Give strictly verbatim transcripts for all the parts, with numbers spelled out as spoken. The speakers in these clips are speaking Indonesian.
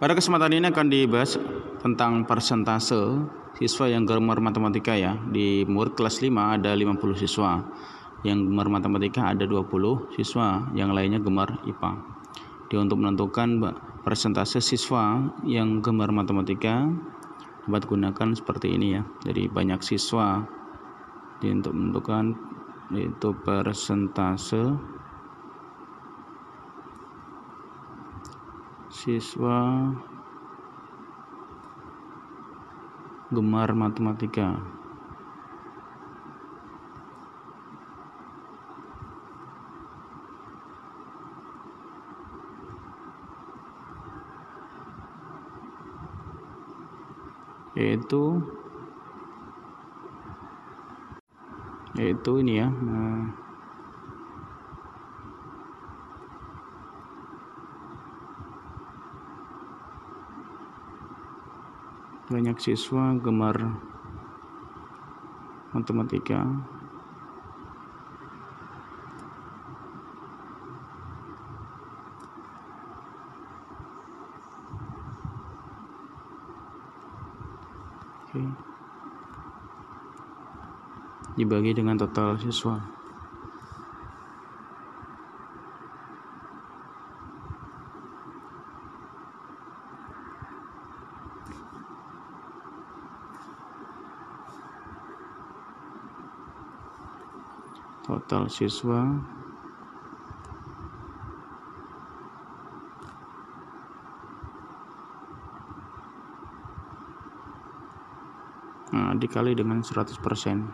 Pada kesempatan ini akan dibahas tentang persentase siswa yang gemar matematika ya. Di murid kelas lima ada lima puluh siswa. Yang gemar matematika ada dua puluh siswa, yang lainnya gemar I P A. Jadi untuk menentukan persentase siswa yang gemar matematika dapat gunakan seperti ini ya. Jadi banyak siswa. Jadi untuk menentukan itu persentase siswa gemar matematika. Yaitu yaitu ini ya. Nah, banyak siswa gemar matematika oke dibagi dengan total siswa. Total siswa nah, dikali dengan seratus persen.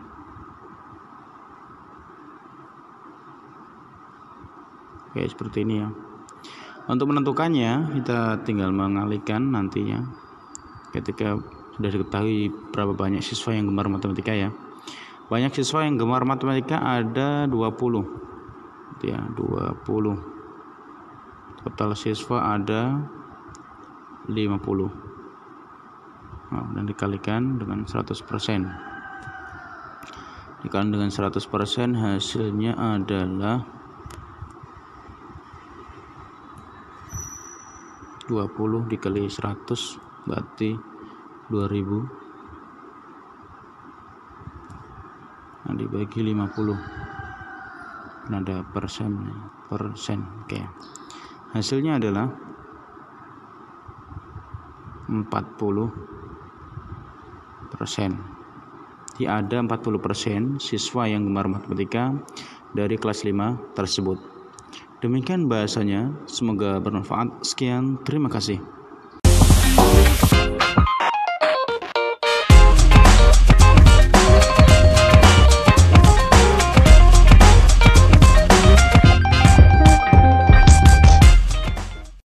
Oke, seperti ini ya. Untuk menentukannya kita tinggal mengalihkan nantinya ketika sudah diketahui berapa banyak siswa yang gemar matematika ya. Banyak siswa yang gemar matematika ada dua puluh ya, dua puluh. Total siswa ada lima puluh. Nah, dan dikalikan dengan seratus persen. Dikalikan dengan seratus persen hasilnya adalah dua puluh dikali seratus berarti dua ribu. Nah, dibagi lima puluh. Nah, ada persen persen. Oke. Hasilnya adalah empat puluh persen. Jadi ada empat puluh persen siswa yang gemar matematika dari kelas lima tersebut. Demikian bahasanya, semoga bermanfaat. Sekian, terima kasih.